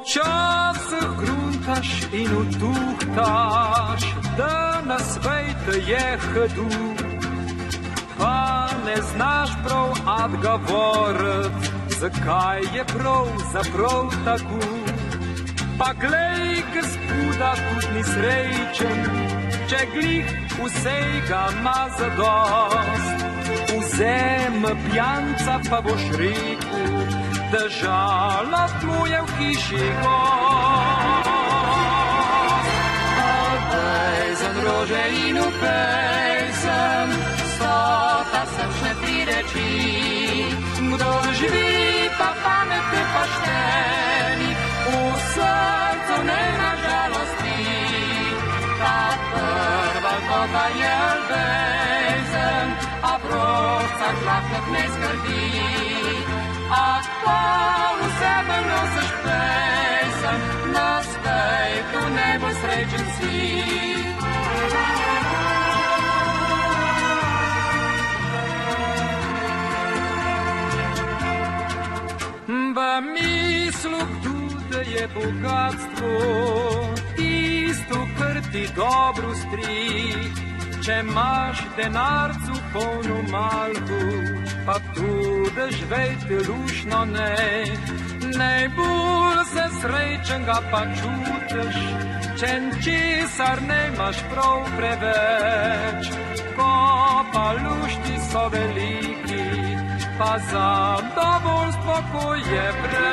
Včasih gruntaš in utuhtaš, da na svete je hdu, pa ne znaš prav odgovorit, zakaj je pravzaprav tako. Pa glej, gospoda, tudi ni srečen, če glih vsega ima zadost. Vzemi pijanca, pa boš rekel, da žalost mu je v hiši gost. Pejzen rože in v pejzen, stota srčne tri reči. Kdo živi, pa pameti pošteni, v srcu ne na žalosti. Ta prva koga je ljubezen, a vroča žlahtnik ne skrbi. A pa v sebe nosiš pesem, na svetu ne bo srečen si. V mislu, kdo je bogatstvo, tisto, kar ti dobro stri. Če imaš denarcu polno malhu, pa tudi živeti lušno ne. Najbolj se srečenga pa čutiš, če česar ne imaš prav preveč. Ko pa lušti so veliki, pa zadovoljstvo, ko je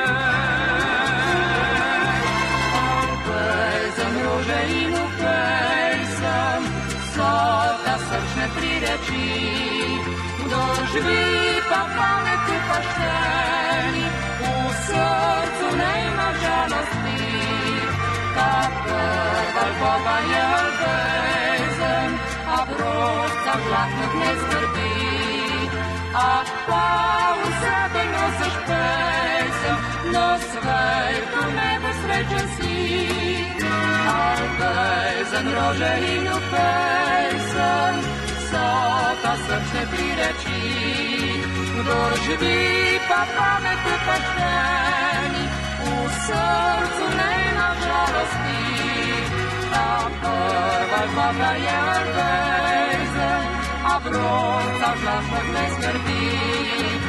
preč. Pejzen rože in v pejzen, ta srčne tri reči. Kdo živi, pa pameti pošteni, v srcu ne ima žalosti. Ta prva ljubav je ljubezen, a vroča žlahtnik ne skrbi. A pa v sebi nosiš pesem, na svetu ne bo srečen si. Pejzen rože in v pejzen, so ta srčne tri reči. Kdo živi, pa pameti pošteni, v srcu ne ima žalosti. Ta prva ljubav je ljubezen, a vroča žlahtnik ne skrbi.